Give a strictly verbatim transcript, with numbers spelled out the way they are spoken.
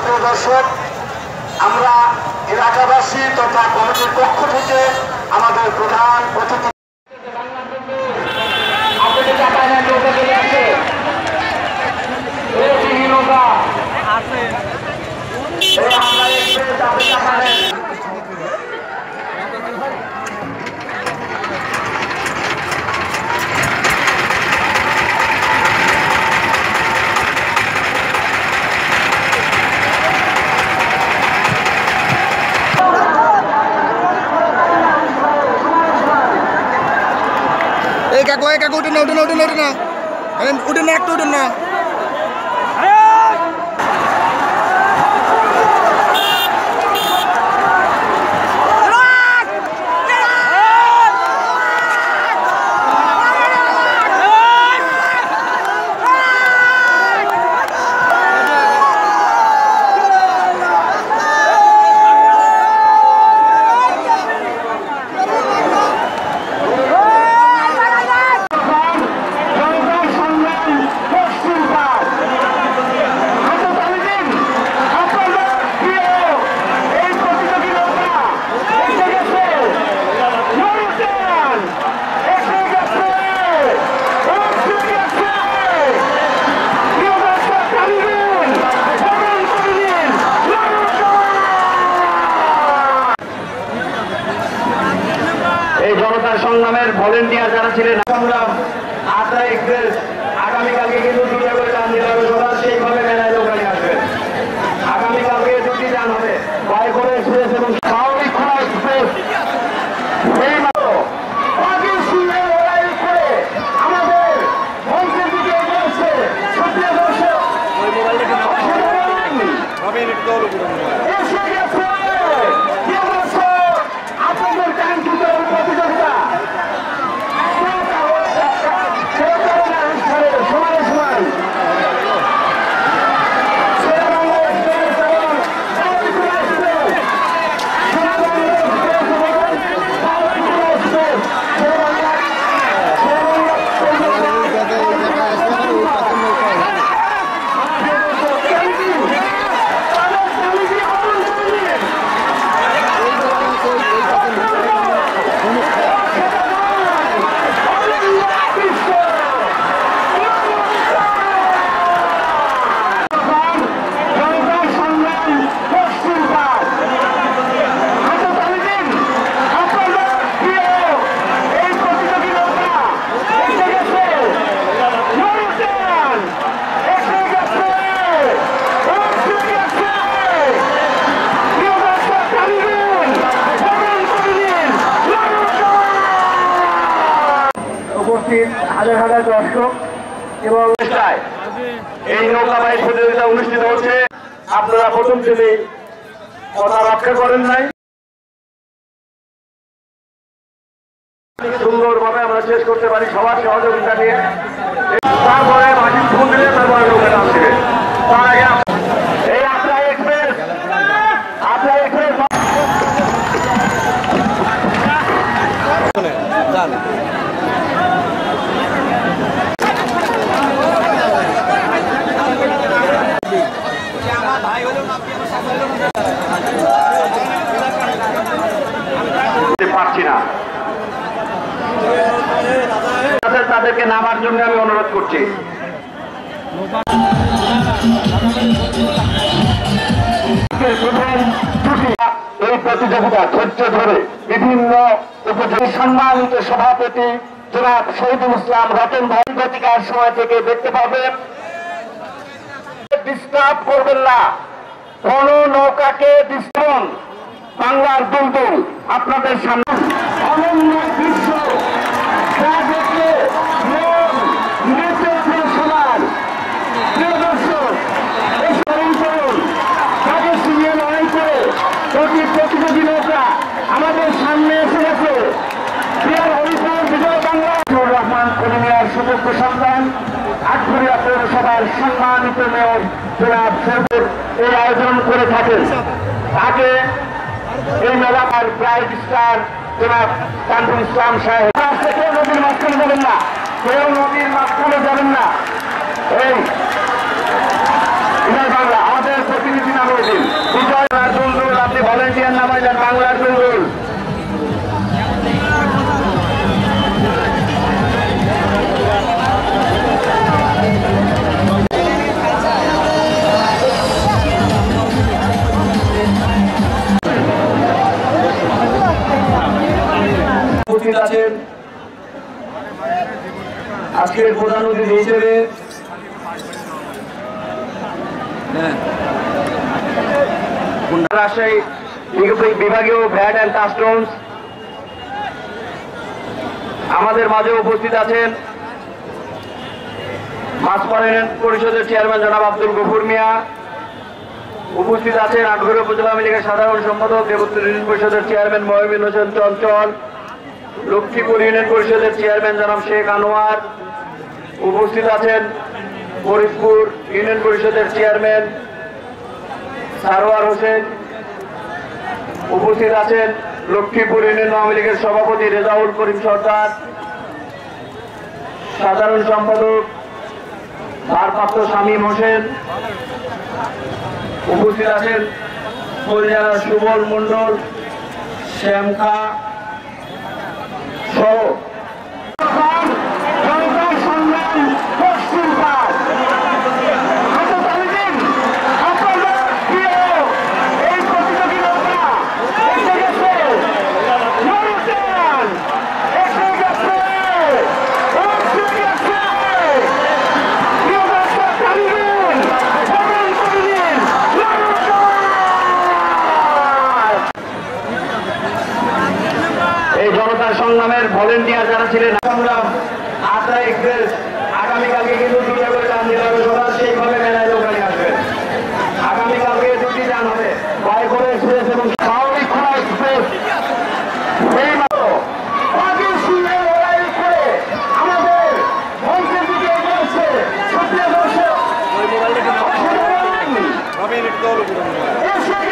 প্রিয় দর্শক, আমরা এলাকাবাসী তথা কমিটির পক্ষ থেকে আমাদের প্রধান অতিথি কাকু কাকু উঠে না উঠে না উঠে না উঠে না উঠে না একটু উঠে না সংগ্রামের ভলেন্টিয়ার যারা ছিলেন সংগ্রাম আটটা এক্সপ্রেস আগামীকালকে কিন্তু দুটো করে যান দিতে হবে, সবার সেইভাবে মেলায় লোকালি আসবেন। আগামীকালকে দুটি যান হবে, বাইকোড়া এক্সপ্রেস এবং স্বাভাবিক খোলা এক্সপ্রেস। এই মতো পাখির সুরে লড়াই করে আমাদের মঞ্চের দিকে এগিয়ে আসছে সক্রিয় দর্শক এসে গেছে আপনাদের কাঙ্ক্ষিত প্রতিযোগিতা। সমান সমান হাজার হাজার দর্শক এবং এই নৌকাবাহী প্রতিযোগিতা অনুষ্ঠিত হচ্ছে। আপনারা প্রথম শ্রেণী কথা রক্ষা করেন নাই, সুন্দরভাবে আমরা শেষ করতে পারি সবার সহযোগিতা নিয়ে। তারপরে মাটি ফোন দিলে তারপরে নৌকাটা আসবে। তার আগে এই আপনারা এক্সপ্রেস আপনারা এক্সপ্রেস পারছি না, তাদেরকে নামার জন্য আমি অনুরোধ করছি। এই প্রতিযোগিতা ধৈর্য ধরে বিভিন্ন উপজেলা সম্মানিত সভাপতি জনাব শহীদুল ইসলাম রতন ভাই গতিকার সময় থেকে দেখতে পাবেন। ডিস্টার্ব করবেন না, কোন নৌকাকে ডিস্টার্ব। বাংলার দুলদুল আপনাদের সামনে অনন্য দৃশ্য যা দেখে সবার প্রিয় দর্শক এই স্মরণ করুন তাকে সিরিয়ে লড়াই করে প্রতি প্রতিযোগী নৌকা আমাদের সামনে এসে গেছে। প্রিয়ার হরিপুর বিজয় বাংলা রহমান কলিমিয়ার সুযোগ্য সন্তান আটঘরিয়া পৌরসভার সম্মানিত মেয়র জনাব সরবর এই আয়োজন করে থাকেন। তাকে এই মেলার ব্রাইট স্টার জনাব কামরুল ইসলাম সাহেব কেউ নদীর মাঝখানে যাবেন না, কেউ নদীর মাঝখানে যাবেন না। এই বিজয় বাংলা আমাদের প্রতিনিধি নামক আজকের প্রধান অতিথি হিসেবে রাজশাহী বিভাগীয় ভ্যাট অ্যান্ড কাস্টমস আমাদের মাঝে উপস্থিত আছেন মাছপাড়া ইউনিয়ন পরিষদের চেয়ারম্যান জনাব আব্দুল গফুর মিয়া, উপস্থিত আছেন আটঘরিয়া উপজেলা আওয়ামী লীগের সাধারণ সম্পাদক দেবত্তর ইউনিয়ন পরিষদের চেয়ারম্যান মহিউদ্দিন হোসেন চঞ্চল, লক্ষ্মীপুর ইউনিয়ন পরিষদের চেয়ারম্যান জনাব শেখ আনোয়ার, উপস্থিত আছেন ফরিদপুর ইউনিয়ন পরিষদের চেয়ারম্যান সারোয়ার হোসেন, উপস্থিত আছেন লক্ষ্মীপুর ইউনিয়ন আওয়ামী লীগের সভাপতি রেজাউল করিম সরকার, সাধারণ সম্পাদক ভারপ্রাপ্ত শামীম হোসেন, উপস্থিত আছেন কলজারা সুবল মন্ডল, শ্যাম খা সহ সংগ্রামের ভলেন্টিয়ার যারা ছিলেন সংগ্রাম আটটা এক্সপ্রেস আগামীকালকে কিন্তু দুটা করে যান দিতে হবে, সকাল সেইভাবে মেলায় দোকানে আসবেন। আগামীকালকে দুটি যান হবে, বাইকোড়া এক্সপ্রেস এবং সাউরি খোলা এক্সপ্রেস। এই মাত্র পাঁচের সঙ্গে লড়াই করে আমাদের মঞ্চের দিকে এগিয়ে আসছে সুপ্রিয় দর্শক।